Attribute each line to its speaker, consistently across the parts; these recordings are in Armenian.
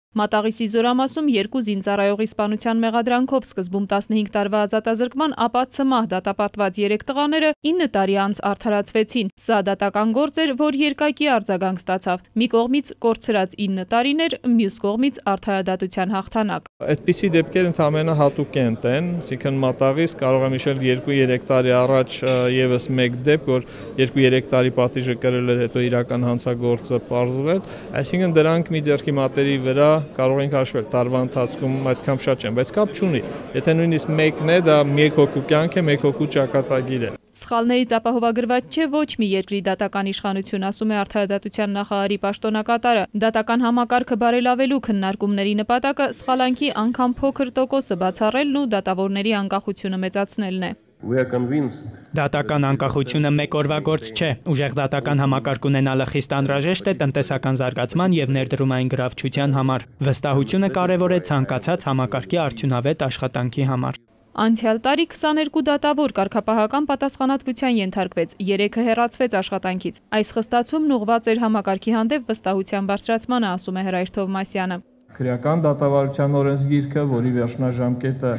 Speaker 1: Մատաղիսի զորամասում 2 զինծառայողի սպանության մեղադրանքով սկզբում 15 տարվա ազատազրկման, ապա ցմահ դատապարտված 3 տղաները 9 տարի անց արդարացվեցին։ Սա դատական գործ էր, որ երկակի արձագանք ստացավ։ Մի կողմից կորցրած 9 տարիներ, մյուս կողմից արդարադատության հաղթանակ։
Speaker 2: Այդպիսի դեպքեր ընդհանրապես հատուկ են, այսինքն Մատաղիս կարող եմ հիշել 2-3 տարի առաջ եւս մեկ դեպք, որ 2-3 տարի պատիժը կրել էր, հետո իրական հանցագործը պարզվեց, այսինքն դրանք մի ձեռքի մատերի վրա կարող ենք հաշվել, տարվա ընթացքում այդքան շատ չեն, բայց կապ չունի։ Եթե նույնիսկ մեկն է, դա մեկ հոգու կյանք է, մեկ հոգու ճակատագիր է։
Speaker 1: Սխալներից ապահովագրված չէ ոչ մի երկրի դատական իշխանություն, ասում է արդարադատության նախարարի պաշտոնակատարը։ Դատական համակարգը բարելավելու քննարկումների նպատակը սխալանքի անգամ փոքր տոկոսը բացառելն ու դատավորների անկախությունը մեծացնելն է։
Speaker 3: Դատական անկախությունը մեկ օրվա գործ չէ։ Ուժեղ դատական համակարգ ունենալը խիստ անհրաժեշտ է տնտեսական զարգացման եւ ներդրումային գրավչության համար։ Վստահությունը կարեւոր է ցանկացած համակարգի արդյունավետ աշխատանքի համար։
Speaker 1: Անցյալ տարի 22 դատավոր կարգապահական պատասխանատվության ենթարկվեց, 3-ը հեռացվեց աշխատանքից։ Այս խստացումն ուղղված էր համակարգի հանդեպ վստահության բարձրացմանը, ասում է Հրայր Թովմասյանը։
Speaker 2: Քրեական դատավարության օրենսգիրքը, որի վերջնաժամկետը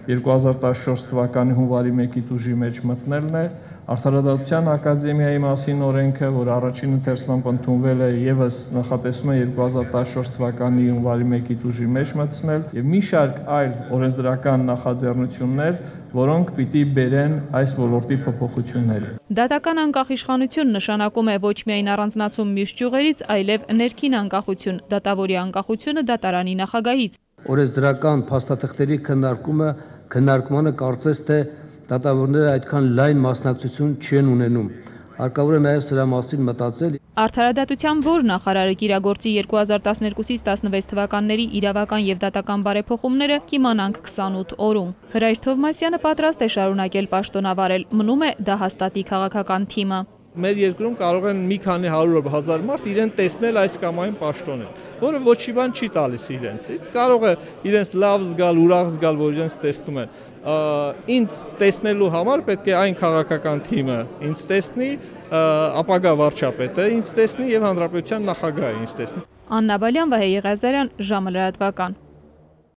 Speaker 2: 2014 թվականի հունվարի 1-ի տուժի մեջ մտնելն է, Արդարադատության ակադեմիայի մասին օրենքը, որ առաջին ընթերցմամբ ընդունվել է, եւս նախատեսում է 2014 թվականի հունվարի 1-ի տուժի մեջ մտցնել, եւ մի շարք այլ օրենսդրական նախաձեռնություններ, որոնք պիտի բերեն այս ոլորտի փոփոխություններ։
Speaker 1: Դատական անկախ իշխանություն նշանակում է ոչ միայն առանձնացում մյուս ճյուղերից, այլև ներքին անկախություն, դատավորի անկախությունը դատարանի նախագահից։
Speaker 4: Օրենսդրական փաստաթղթերի քննարկմանը կարծես թե դատավորները այդքան լայն մասնակցություն չեն ունենում։ Հարկավոր է նաև սրա մասին մտածել։
Speaker 1: Արդարադատության որ նախարարը կիրագործի 2012-ից 16 թվականների իրավական եւ դատական բարեփոխումները կիմանանք 28 օրում։ Հրայր Թովմասյանը պատրաստ է շարունակել պաշտոնավարել, մնում է դա հաստատի քաղաքական թիմը։
Speaker 2: Մեր երկրում կարող են մի քանի 100,000 մարդ իրեն տեսնել այս կամ այն պաշտոնին, որը ոչի բան չի տալիս իրենց։ Կարող է իրենց լավ զգալ, ուրախ զգալ, որ իրենց տեսնում են։ Ինձ տեսնելու համար պետք է այն քաղաքական թիմը ինձ տեսնի, ապագա վարչապետը ինձ տեսնի եւ հանրապետության նախագահը ինձ տեսնի։
Speaker 1: Աննա Բալյան, Վահե Եղիազարյան, ժամը լրատվական։